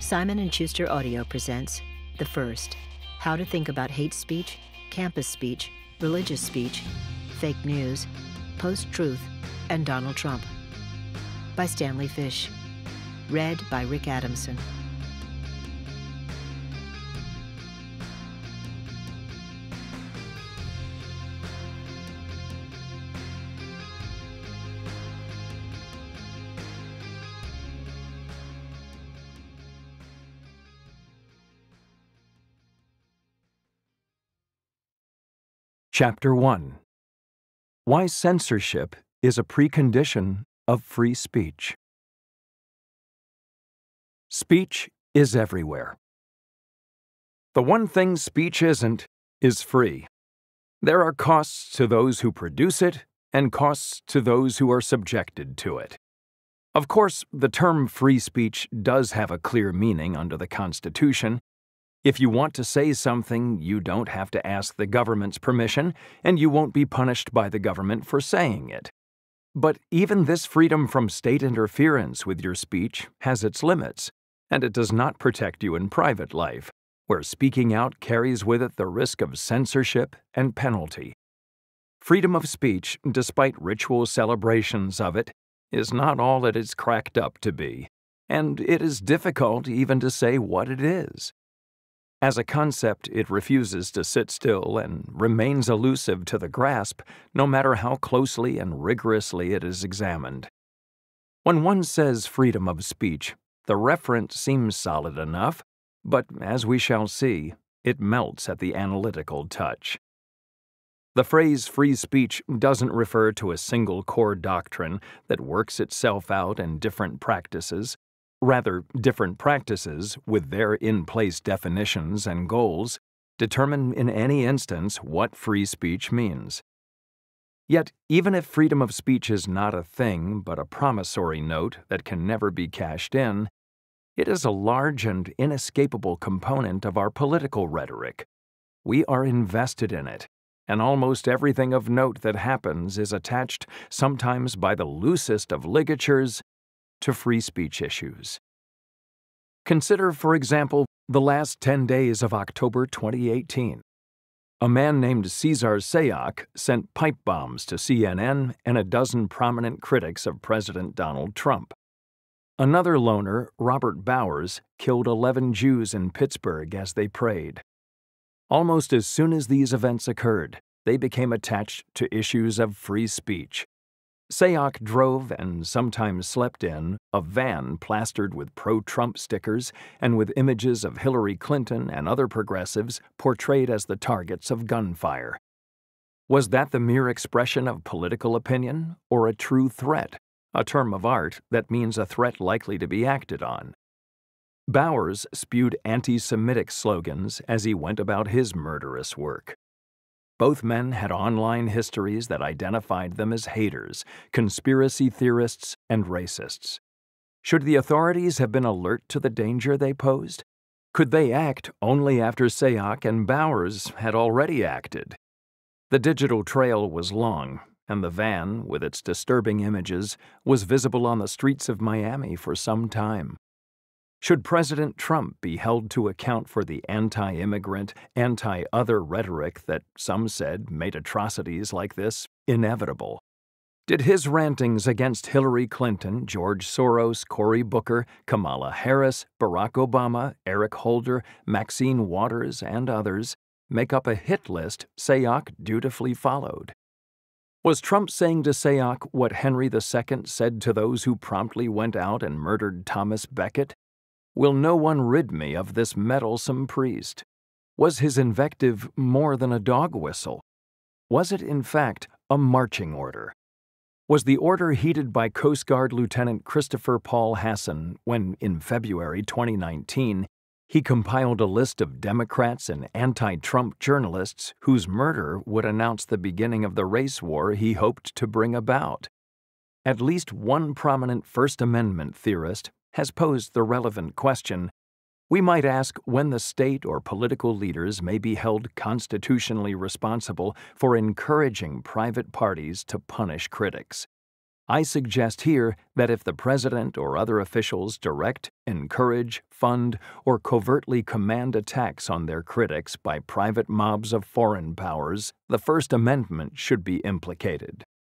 Simon & Schuster Audio presents The First, How to Think About Hate Speech, Campus Speech, Religious Speech, Fake News, Post-Truth, and Donald Trump, by Stanley Fish. Read by Rick Adamson. Chapter 1. Why Censorship is a Precondition of Free Speech. Speech is everywhere. The one thing speech isn't is free. There are costs to those who produce it and costs to those who are subjected to it. Of course, the term free speech does have a clear meaning under the Constitution. If you want to say something, you don't have to ask the government's permission, and you won't be punished by the government for saying it. But even this freedom from state interference with your speech has its limits, and it does not protect you in private life, where speaking out carries with it the risk of censorship and penalty. Freedom of speech, despite ritual celebrations of it, is not all that it's cracked up to be, and it is difficult even to say what it is. As a concept, it refuses to sit still and remains elusive to the grasp, no matter how closely and rigorously it is examined. When one says freedom of speech, the reference seems solid enough, but as we shall see, it melts at the analytical touch. The phrase free speech doesn't refer to a single core doctrine that works itself out in different practices. Rather, different practices, with their in-place definitions and goals, determine in any instance what free speech means. Yet, even if freedom of speech is not a thing but a promissory note that can never be cashed in, it is a large and inescapable component of our political rhetoric. We are invested in it, and almost everything of note that happens is attached, sometimes by the loosest of ligatures, to free speech issues. Consider, for example, the last 10 days of October 2018. A man named Cesar Sayoc sent pipe bombs to CNN and a dozen prominent critics of President Donald Trump. Another loner, Robert Bowers, killed 11 Jews in Pittsburgh as they prayed. Almost as soon as these events occurred, they became attached to issues of free speech. Sayoc drove and sometimes slept in a van plastered with pro-Trump stickers and with images of Hillary Clinton and other progressives portrayed as the targets of gunfire. Was that the mere expression of political opinion or a true threat, a term of art that means a threat likely to be acted on? Bowers spewed anti-Semitic slogans as he went about his murderous work. Both men had online histories that identified them as haters, conspiracy theorists, and racists. Should the authorities have been alert to the danger they posed? Could they act only after Sayoc and Bowers had already acted? The digital trail was long, and the van, with its disturbing images, was visible on the streets of Miami for some time. Should President Trump be held to account for the anti-immigrant, anti-other rhetoric that some said made atrocities like this inevitable? Did his rantings against Hillary Clinton, George Soros, Cory Booker, Kamala Harris, Barack Obama, Eric Holder, Maxine Waters, and others make up a hit list Sayoc dutifully followed? Was Trump saying to Sayoc what Henry II said to those who promptly went out and murdered Thomas Becket? Will no one rid me of this meddlesome priest? Was his invective more than a dog whistle? Was it, in fact, a marching order? Was the order heeded by Coast Guard Lieutenant Christopher Paul Hasson when, in February 2019, he compiled a list of Democrats and anti-Trump journalists whose murder would announce the beginning of the race war he hoped to bring about? At least one prominent First Amendment theorist has posed the relevant question. We might ask when the state or political leaders may be held constitutionally responsible for encouraging private parties to punish critics. I suggest here that if the president or other officials direct, encourage, fund, or covertly command attacks on their critics by private mobs of foreign powers, the First Amendment should be implicated.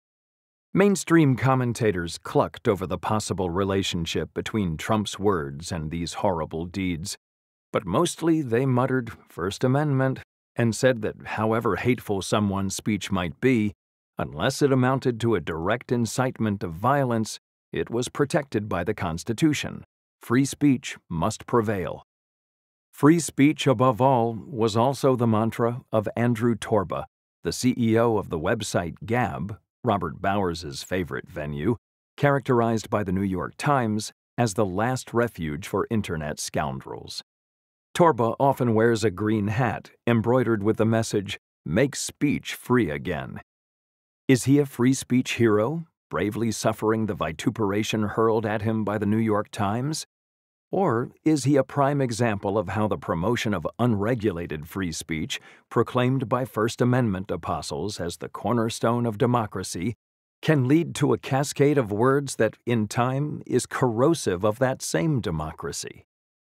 Mainstream commentators clucked over the possible relationship between Trump's words and these horrible deeds, but mostly they muttered First Amendment and said that however hateful someone's speech might be, unless it amounted to a direct incitement of violence, it was protected by the Constitution. Free speech must prevail. Free speech above all was also the mantra of Andrew Torba, the CEO of the website Gab, Robert Bowers's favorite venue, characterized by the New York Times as the last refuge for Internet scoundrels. Torba often wears a green hat embroidered with the message, "Make speech free again." Is he a free speech hero, bravely suffering the vituperation hurled at him by the New York Times? Or is he a prime example of how the promotion of unregulated free speech, proclaimed by First Amendment apostles as the cornerstone of democracy, can lead to a cascade of words that, in time, is corrosive of that same democracy?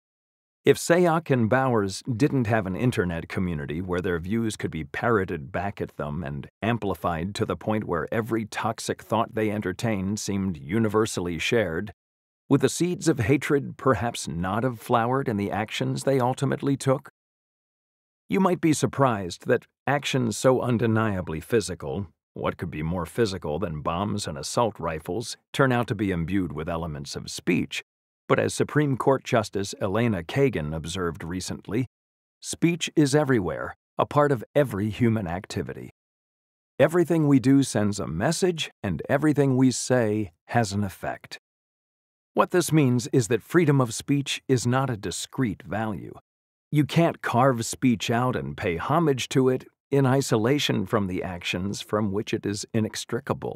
If Sayoc and Bowers didn't have an internet community where their views could be parroted back at them and amplified to the point where every toxic thought they entertained seemed universally shared, would the seeds of hatred perhaps not have flowered in the actions they ultimately took? You might be surprised that actions so undeniably physical, what could be more physical than bombs and assault rifles, turn out to be imbued with elements of speech. But as Supreme Court Justice Elena Kagan observed recently, speech is everywhere, a part of every human activity. Everything we do sends a message, and everything we say has an effect. What this means is that freedom of speech is not a discrete value. You can't carve speech out and pay homage to it in isolation from the actions from which it is inextricable.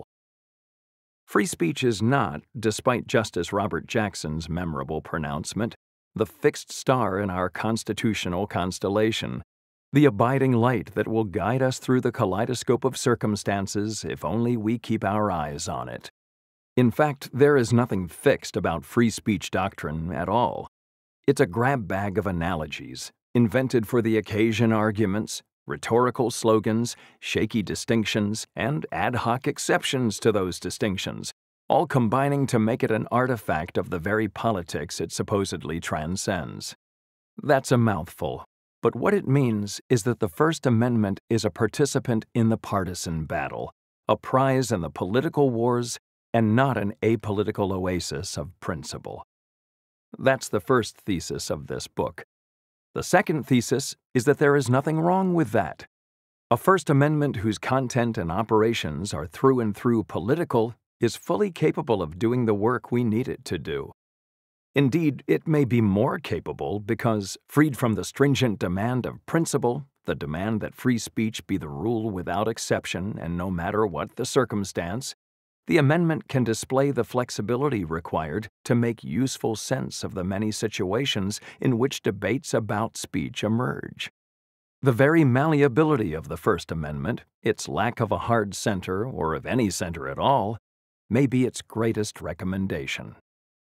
Free speech is not, despite Justice Robert Jackson's memorable pronouncement, the fixed star in our constitutional constellation, the abiding light that will guide us through the kaleidoscope of circumstances if only we keep our eyes on it. In fact, there is nothing fixed about free speech doctrine at all. It's a grab bag of analogies, invented for the occasion arguments, rhetorical slogans, shaky distinctions, and ad hoc exceptions to those distinctions, all combining to make it an artifact of the very politics it supposedly transcends. That's a mouthful, but what it means is that the First Amendment is a participant in the partisan battle, a prize in the political wars, and not an apolitical oasis of principle. That's the first thesis of this book. The second thesis is that there is nothing wrong with that. A First Amendment whose content and operations are through and through political is fully capable of doing the work we need it to do. Indeed, it may be more capable because, freed from the stringent demand of principle, the demand that free speech be the rule without exception and no matter what the circumstance, the amendment can display the flexibility required to make useful sense of the many situations in which debates about speech emerge. The very malleability of the First Amendment, its lack of a hard center or of any center at all, may be its greatest recommendation.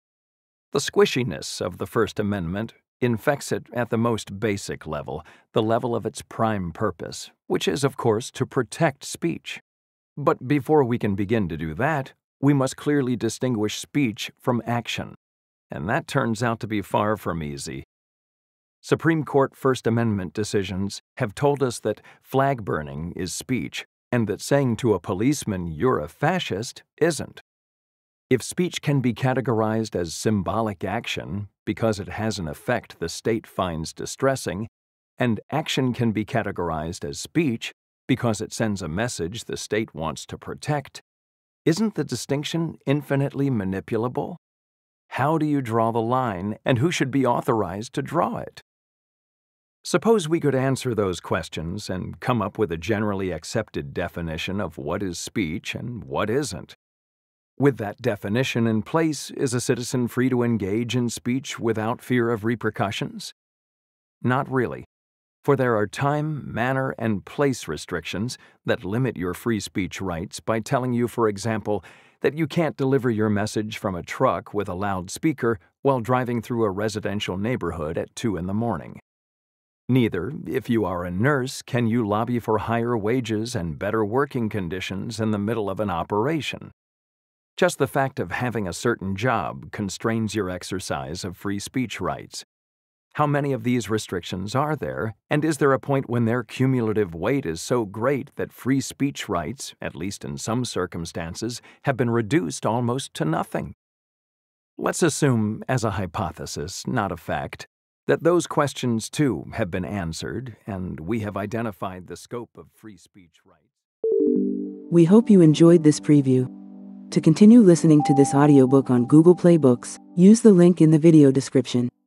The squishiness of the First Amendment infects it at the most basic level, the level of its prime purpose, which is, of course, to protect speech. But before we can begin to do that, we must clearly distinguish speech from action, and that turns out to be far from easy. Supreme Court First Amendment decisions have told us that flag burning is speech, and that saying to a policeman, "You're a fascist," isn't. If speech can be categorized as symbolic action because it has an effect the state finds distressing, and action can be categorized as speech because it sends a message the state wants to protect, isn't the distinction infinitely manipulable? How do you draw the line, and who should be authorized to draw it? Suppose we could answer those questions and come up with a generally accepted definition of what is speech and what isn't. With that definition in place, is a citizen free to engage in speech without fear of repercussions? Not really. For there are time, manner, and place restrictions that limit your free speech rights by telling you, for example, that you can't deliver your message from a truck with a loudspeaker while driving through a residential neighborhood at 2 in the morning. Neither, if you are a nurse, can you lobby for higher wages and better working conditions in the middle of an operation. Just the fact of having a certain job constrains your exercise of free speech rights. How many of these restrictions are there, and is there a point when their cumulative weight is so great that free speech rights, at least in some circumstances, have been reduced almost to nothing? Let's assume, as a hypothesis, not a fact, that those questions too have been answered, and we have identified the scope of free speech rights. We hope you enjoyed this preview. To continue listening to this audiobook on Google Play Books, use the link in the video description.